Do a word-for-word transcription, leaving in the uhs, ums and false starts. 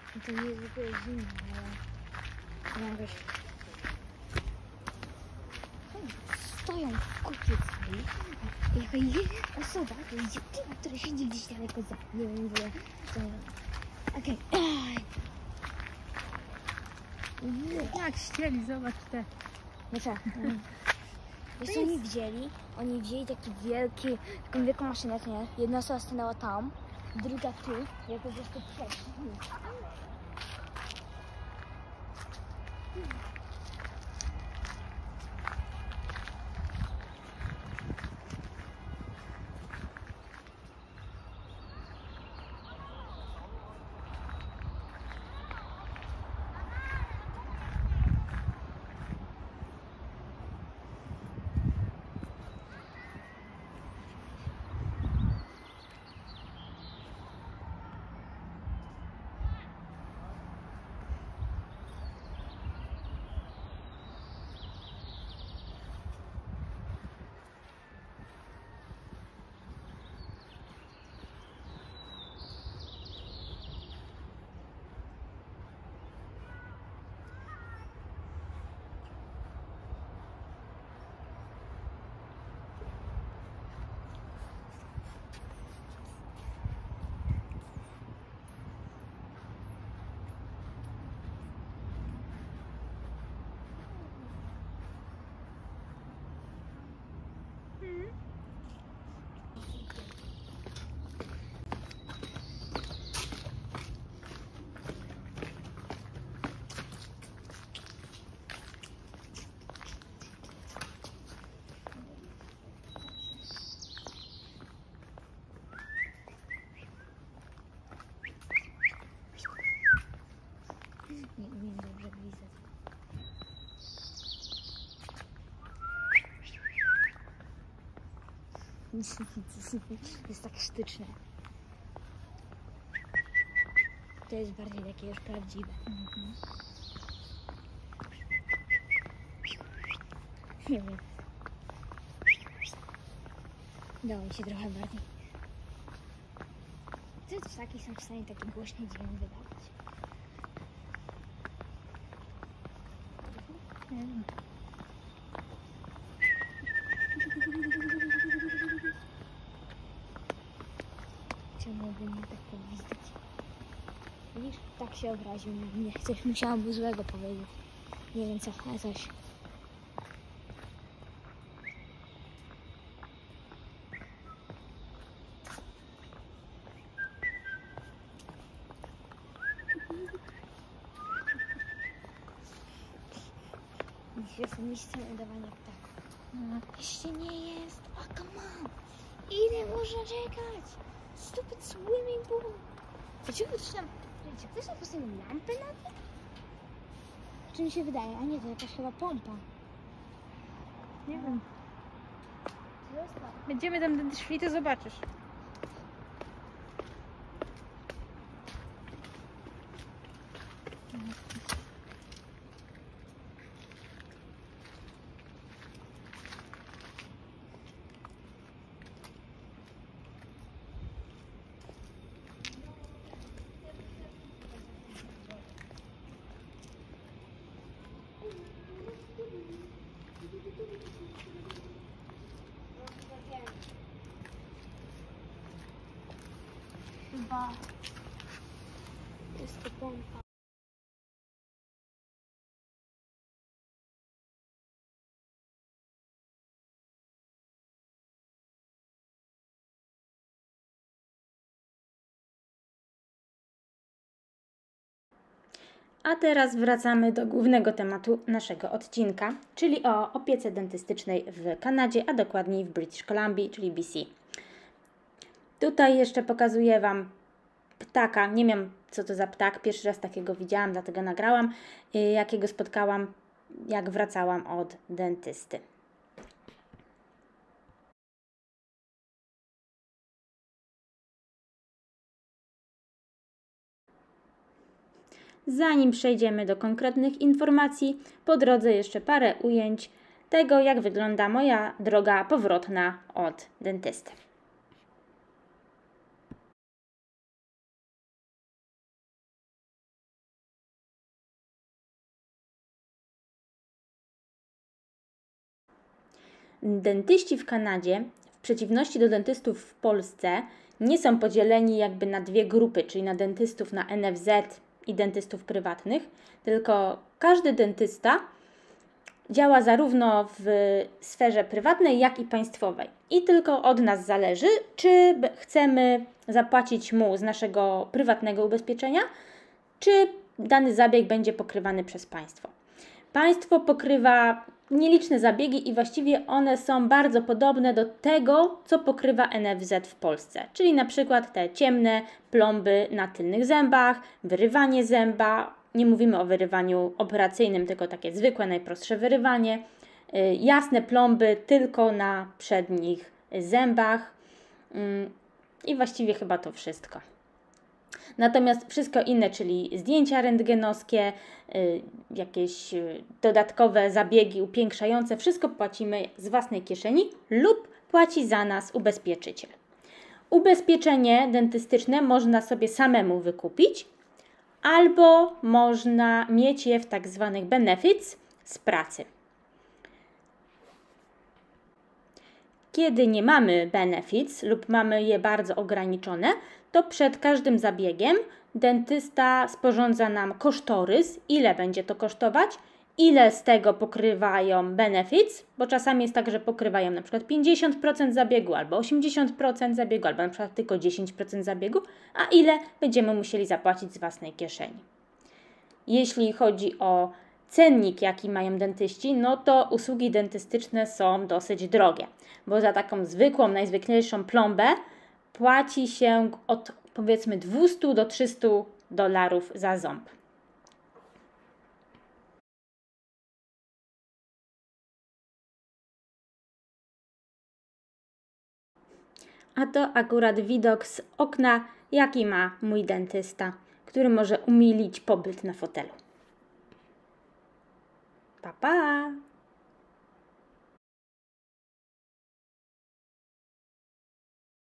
No to nie jest w ogóle zimno, ale jakoś... Stoją w kupie całej. Jaka jedna osoba, to jest dziewczyna, która siedzi gdzieś daleko za... Nie wiem w ogóle, co... Okej. Okay. Jak ścieli, zobacz te. No co? Wiesz co oni wzięli? Oni wzięli taki wielki, taką wielką maszynę, nie? Jedna osoba stanęła tam, druga tu, ja po prostu przeszli. Nie umiem dobrze gwizdać. Jest tak sztyczne. To jest bardziej takie już prawdziwe. Mhm. Nie wiem. Dało mi się trochę bardziej. Te ptaki są w stanie taki głośny dźwięk wydawać. Nie wiem. Chciałbym mnie tak pogwizdać. Widzisz? Tak się obraził na mnie. Coś musiałam mu złego powiedzieć. Nie wiem co, ale coś. Jestem miejscem udawania ptaków. No. Jeszcze nie jest. A come on. Ile można czekać? Stupid swimming pool. Dlaczego ktoś tam... Czy ktoś tam postawił lampę na tym? Czy mi się wydaje? A nie, to jakaś chyba pompa. Nie no. wiem. Zostaw. Będziemy tam szli, to zobaczysz. Chyba jest to pompa. A teraz wracamy do głównego tematu naszego odcinka, czyli o opiece dentystycznej w Kanadzie, a dokładniej w British Columbia, czyli B C. Tutaj jeszcze pokazuję Wam ptaka. Nie wiem, co to za ptak. Pierwszy raz takiego widziałam, dlatego nagrałam, jakiego spotkałam, jak wracałam od dentysty. Zanim przejdziemy do konkretnych informacji, po drodze jeszcze parę ujęć tego, jak wygląda moja droga powrotna od dentysty. dentyści w Kanadzie, w przeciwności do dentystów w Polsce, nie są podzieleni jakby na dwie grupy, czyli na dentystów na N F Z i dentystów prywatnych, tylko każdy dentysta działa zarówno w sferze prywatnej, jak i państwowej. I tylko od nas zależy, czy chcemy zapłacić mu z naszego prywatnego ubezpieczenia, czy dany zabieg będzie pokrywany przez państwo. Państwo pokrywa nieliczne zabiegi i właściwie one są bardzo podobne do tego, co pokrywa N F Z w Polsce. Czyli na przykład te ciemne plomby na tylnych zębach, wyrywanie zęba, nie mówimy o wyrywaniu operacyjnym, tylko takie zwykłe, najprostsze wyrywanie, jasne plomby tylko na przednich zębach i właściwie chyba to wszystko. Natomiast wszystko inne, czyli zdjęcia rentgenowskie, jakieś dodatkowe zabiegi upiększające, wszystko płacimy z własnej kieszeni lub płaci za nas ubezpieczyciel. Ubezpieczenie dentystyczne można sobie samemu wykupić, albo można mieć je w tak zwanych benefits z pracy. Kiedy nie mamy benefits lub mamy je bardzo ograniczone, to przed każdym zabiegiem dentysta sporządza nam kosztorys, ile będzie to kosztować, ile z tego pokrywają benefits, bo czasami jest tak, że pokrywają na przykład pięćdziesiąt procent zabiegu, albo osiemdziesiąt procent zabiegu, albo na przykład tylko dziesięć procent zabiegu, a ile będziemy musieli zapłacić z własnej kieszeni. Jeśli chodzi o cennik, jaki mają dentyści, no to usługi dentystyczne są dosyć drogie, bo za taką zwykłą, najzwyklejszą plombę płaci się od powiedzmy dwieście do trzystu dolarów za ząb. A to akurat widok z okna, jaki ma mój dentysta, który może umilić pobyt na fotelu. Pa, pa!